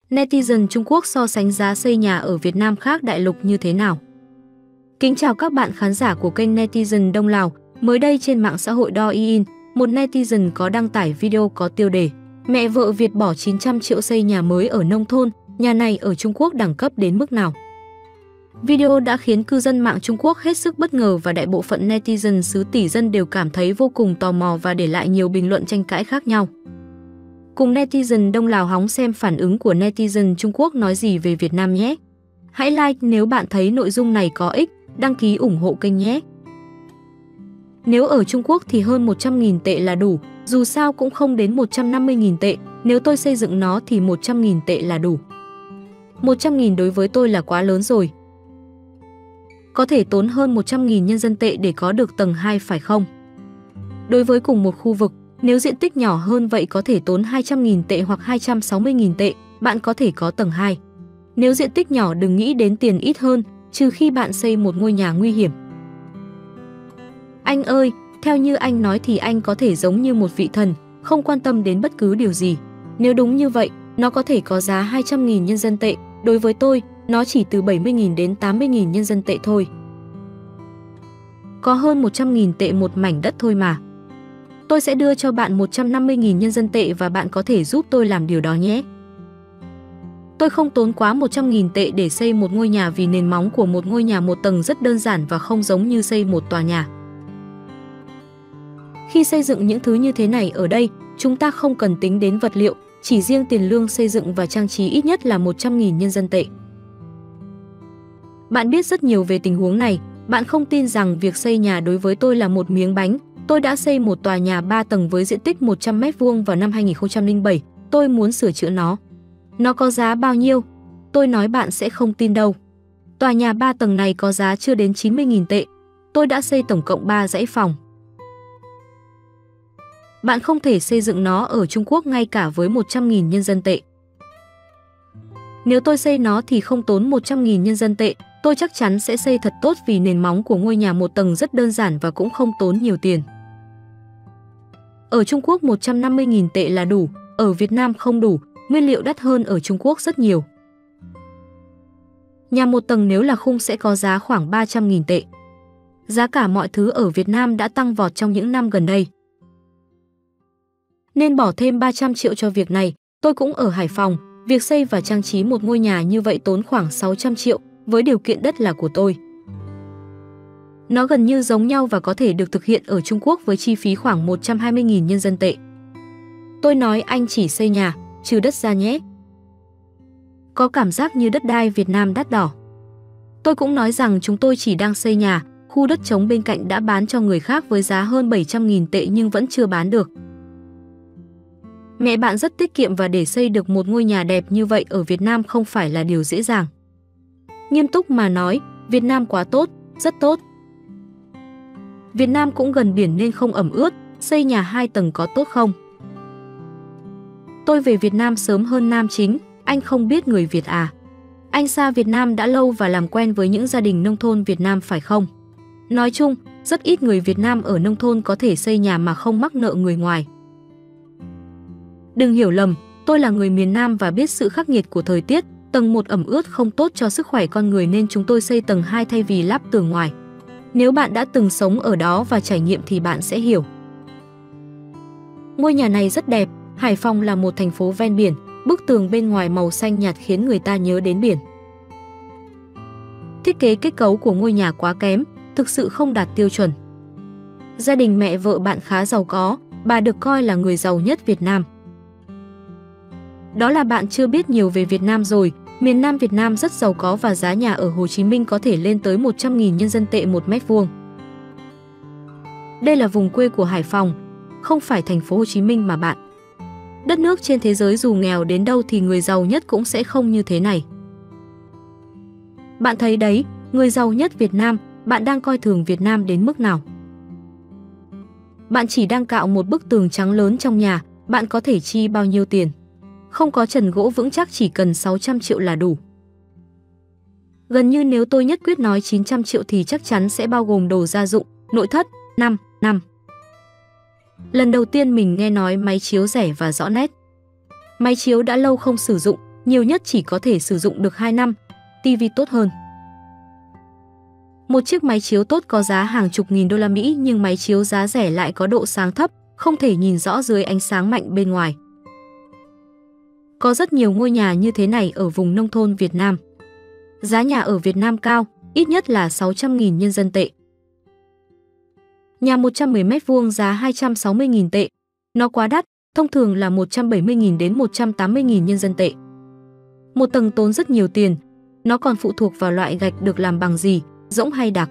Netizen Trung Quốc so sánh giá xây nhà ở Việt Nam khác đại lục như thế nào? Kính chào các bạn khán giả của kênh Netizen Đông Lào. Mới đây trên mạng xã hội Douyin, một netizen có đăng tải video có tiêu đề Mẹ vợ Việt bỏ 900 triệu xây nhà mới ở nông thôn, nhà này ở Trung Quốc đẳng cấp đến mức nào? Video đã khiến cư dân mạng Trung Quốc hết sức bất ngờ và đại bộ phận netizen xứ tỷ dân đều cảm thấy vô cùng tò mò và để lại nhiều bình luận tranh cãi khác nhau. Cùng netizen Đông Lào hóng xem phản ứng của netizen Trung Quốc nói gì về Việt Nam nhé. Hãy like nếu bạn thấy nội dung này có ích, đăng ký ủng hộ kênh nhé. Nếu ở Trung Quốc thì hơn 100.000 tệ là đủ, dù sao cũng không đến 150.000 tệ, nếu tôi xây dựng nó thì 100.000 tệ là đủ. 100.000 đối với tôi là quá lớn rồi. Có thể tốn hơn 100.000 nhân dân tệ để có được tầng 2 phải không? Đối với cùng một khu vực, nếu diện tích nhỏ hơn vậy có thể tốn 200.000 tệ hoặc 260.000 tệ, bạn có thể có tầng 2. Nếu diện tích nhỏ đừng nghĩ đến tiền ít hơn, trừ khi bạn xây một ngôi nhà nguy hiểm. Anh ơi, theo như anh nói thì anh có thể giống như một vị thần, không quan tâm đến bất cứ điều gì. Nếu đúng như vậy, nó có thể có giá 200.000 nhân dân tệ, đối với tôi, nó chỉ từ 70.000 đến 80.000 nhân dân tệ thôi. Có hơn 100.000 tệ một mảnh đất thôi mà. Tôi sẽ đưa cho bạn 150.000 nhân dân tệ và bạn có thể giúp tôi làm điều đó nhé. Tôi không tốn quá 100.000 tệ để xây một ngôi nhà vì nền móng của một ngôi nhà một tầng rất đơn giản và không giống như xây một tòa nhà. Khi xây dựng những thứ như thế này ở đây, chúng ta không cần tính đến vật liệu, chỉ riêng tiền lương xây dựng và trang trí ít nhất là 100.000 nhân dân tệ. Bạn biết rất nhiều về tình huống này, bạn không tin rằng việc xây nhà đối với tôi là một miếng bánh. Tôi đã xây một tòa nhà 3 tầng với diện tích 100 m² vào năm 2007, tôi muốn sửa chữa nó. Nó có giá bao nhiêu? Tôi nói bạn sẽ không tin đâu. Tòa nhà 3 tầng này có giá chưa đến 90.000 tệ. Tôi đã xây tổng cộng 3 dãy phòng. Bạn không thể xây dựng nó ở Trung Quốc ngay cả với 100.000 nhân dân tệ. Nếu tôi xây nó thì không tốn 100.000 nhân dân tệ, tôi chắc chắn sẽ xây thật tốt vì nền móng của ngôi nhà một tầng rất đơn giản và cũng không tốn nhiều tiền. Ở Trung Quốc 150.000 tệ là đủ, ở Việt Nam không đủ, nguyên liệu đắt hơn ở Trung Quốc rất nhiều. Nhà một tầng nếu là khung sẽ có giá khoảng 300.000 tệ. Giá cả mọi thứ ở Việt Nam đã tăng vọt trong những năm gần đây. Nên bỏ thêm 300 triệu cho việc này. Tôi cũng ở Hải Phòng, việc xây và trang trí một ngôi nhà như vậy tốn khoảng 600 triệu, với điều kiện đất là của tôi. Nó gần như giống nhau và có thể được thực hiện ở Trung Quốc với chi phí khoảng 120.000 nhân dân tệ. Tôi nói anh chỉ xây nhà, trừ đất ra nhé. Có cảm giác như đất đai Việt Nam đắt đỏ. Tôi cũng nói rằng chúng tôi chỉ đang xây nhà, khu đất trống bên cạnh đã bán cho người khác với giá hơn 700.000 tệ nhưng vẫn chưa bán được. Mẹ bạn rất tiết kiệm và để xây được một ngôi nhà đẹp như vậy ở Việt Nam không phải là điều dễ dàng. Nghiêm túc mà nói, Việt Nam quá tốt, rất tốt. Việt Nam cũng gần biển nên không ẩm ướt, xây nhà 2 tầng có tốt không? Tôi về Việt Nam sớm hơn Nam Chính, anh không biết người Việt à? Anh xa Việt Nam đã lâu và làm quen với những gia đình nông thôn Việt Nam phải không? Nói chung, rất ít người Việt Nam ở nông thôn có thể xây nhà mà không mắc nợ người ngoài. Đừng hiểu lầm, tôi là người miền Nam và biết sự khắc nghiệt của thời tiết, tầng 1 ẩm ướt không tốt cho sức khỏe con người nên chúng tôi xây tầng 2 thay vì lắp tường ngoài. Nếu bạn đã từng sống ở đó và trải nghiệm thì bạn sẽ hiểu. Ngôi nhà này rất đẹp, Hải Phòng là một thành phố ven biển, bức tường bên ngoài màu xanh nhạt khiến người ta nhớ đến biển. Thiết kế kết cấu của ngôi nhà quá kém, thực sự không đạt tiêu chuẩn. Gia đình mẹ vợ bạn khá giàu có, bà được coi là người giàu nhất Việt Nam. Đó là bạn chưa biết nhiều về Việt Nam rồi, miền Nam Việt Nam rất giàu có và giá nhà ở Hồ Chí Minh có thể lên tới 100.000 nhân dân tệ 1 mét vuông. Đây là vùng quê của Hải Phòng, không phải thành phố Hồ Chí Minh mà bạn. Đất nước trên thế giới dù nghèo đến đâu thì người giàu nhất cũng sẽ không như thế này. Bạn thấy đấy, người giàu nhất Việt Nam, bạn đang coi thường Việt Nam đến mức nào? Bạn chỉ đang cạo một bức tường trắng lớn trong nhà, bạn có thể chi bao nhiêu tiền? Không có trần gỗ vững chắc chỉ cần 600 triệu là đủ. Gần như nếu tôi nhất quyết nói 900 triệu thì chắc chắn sẽ bao gồm đồ gia dụng, nội thất, năm. Lần đầu tiên mình nghe nói máy chiếu rẻ và rõ nét. Máy chiếu đã lâu không sử dụng, nhiều nhất chỉ có thể sử dụng được 2 năm, tivi tốt hơn. Một chiếc máy chiếu tốt có giá hàng chục nghìn đô la Mỹ nhưng máy chiếu giá rẻ lại có độ sáng thấp, không thể nhìn rõ dưới ánh sáng mạnh bên ngoài. Có rất nhiều ngôi nhà như thế này ở vùng nông thôn Việt Nam. Giá nhà ở Việt Nam cao, ít nhất là 600.000 nhân dân tệ. Nhà 110 m² giá 260.000 tệ. Nó quá đắt, thông thường là 170.000 đến 180.000 nhân dân tệ. Một tầng tốn rất nhiều tiền, nó còn phụ thuộc vào loại gạch được làm bằng gì, rỗng hay đặc.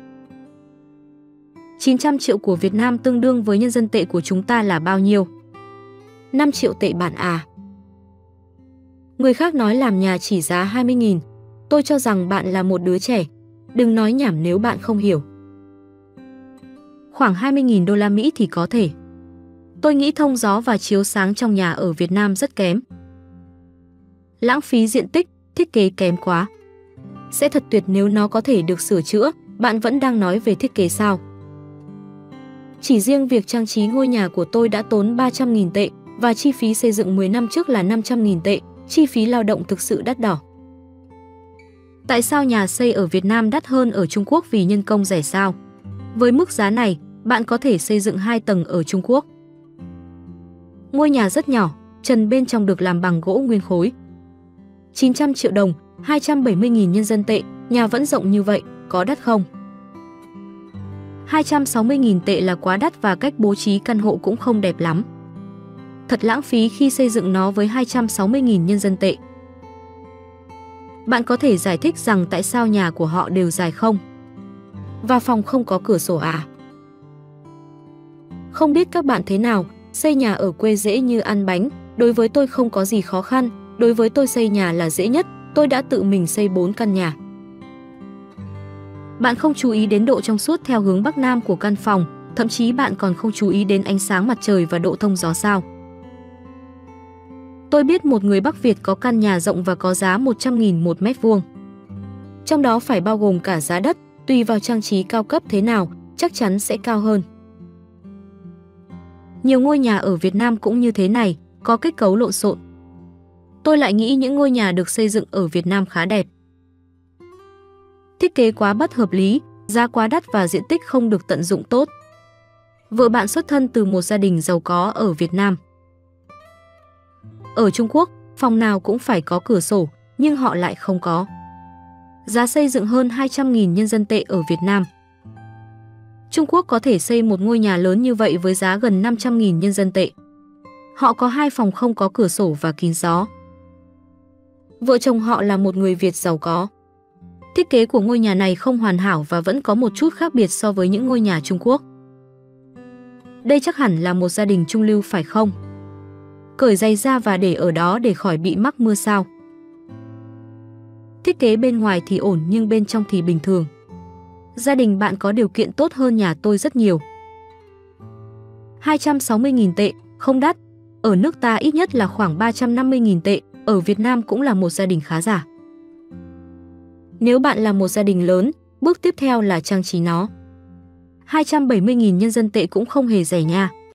900 triệu của Việt Nam tương đương với nhân dân tệ của chúng ta là bao nhiêu? 5 triệu tệ bạn à? Người khác nói làm nhà chỉ giá 20.000. Tôi cho rằng bạn là một đứa trẻ. Đừng nói nhảm nếu bạn không hiểu. Khoảng 20.000 đô la Mỹ thì có thể. Tôi nghĩ thông gió và chiếu sáng trong nhà ở Việt Nam rất kém. Lãng phí diện tích, thiết kế kém quá. Sẽ thật tuyệt nếu nó có thể được sửa chữa. Bạn vẫn đang nói về thiết kế sao? Chỉ riêng việc trang trí ngôi nhà của tôi đã tốn 300.000 tệ và chi phí xây dựng 10 năm trước là 500.000 tệ. Chi phí lao động thực sự đắt đỏ. Tại sao nhà xây ở Việt Nam đắt hơn ở Trung Quốc vì nhân công rẻ sao? Với mức giá này, bạn có thể xây dựng 2 tầng ở Trung Quốc. Ngôi nhà rất nhỏ, trần bên trong được làm bằng gỗ nguyên khối. 900 triệu đồng, 270.000 nhân dân tệ, nhà vẫn rộng như vậy, có đắt không? 260.000 tệ là quá đắt và cách bố trí căn hộ cũng không đẹp lắm. Thật lãng phí khi xây dựng nó với 260.000 nhân dân tệ. Bạn có thể giải thích rằng tại sao nhà của họ đều dài không? Và phòng không có cửa sổ à? Không biết các bạn thế nào, xây nhà ở quê dễ như ăn bánh, đối với tôi không có gì khó khăn, đối với tôi xây nhà là dễ nhất, tôi đã tự mình xây 4 căn nhà. Bạn không chú ý đến độ trong suốt theo hướng Bắc Nam của căn phòng, thậm chí bạn còn không chú ý đến ánh sáng mặt trời và độ thông gió sao. Tôi biết một người Bắc Việt có căn nhà rộng và có giá 100.000 một mét vuông. Trong đó phải bao gồm cả giá đất, tùy vào trang trí cao cấp thế nào, chắc chắn sẽ cao hơn. Nhiều ngôi nhà ở Việt Nam cũng như thế này, có kết cấu lộn xộn. Tôi lại nghĩ những ngôi nhà được xây dựng ở Việt Nam khá đẹp. Thiết kế quá bất hợp lý, giá quá đắt và diện tích không được tận dụng tốt. Vợ bạn xuất thân từ một gia đình giàu có ở Việt Nam. Ở Trung Quốc, phòng nào cũng phải có cửa sổ, nhưng họ lại không có. Giá xây dựng hơn 200.000 nhân dân tệ ở Việt Nam. Trung Quốc có thể xây một ngôi nhà lớn như vậy với giá gần 500.000 nhân dân tệ. Họ có 2 phòng không có cửa sổ và kín gió. Vợ chồng họ là một người Việt giàu có. Thiết kế của ngôi nhà này không hoàn hảo và vẫn có một chút khác biệt so với những ngôi nhà Trung Quốc. Đây chắc hẳn là một gia đình trung lưu phải không? Cởi giày ra và để ở đó để khỏi bị mắc mưa sao? Thiết kế bên ngoài thì ổn nhưng bên trong thì bình thường. Gia đình bạn có điều kiện tốt hơn nhà tôi rất nhiều. 260.000 tệ, không đắt. Ở nước ta ít nhất là khoảng 350.000 tệ, ở Việt Nam cũng là một gia đình khá giả. Nếu bạn là một gia đình lớn, bước tiếp theo là trang trí nó. 270.000 nhân dân tệ cũng không hề rẻ nha.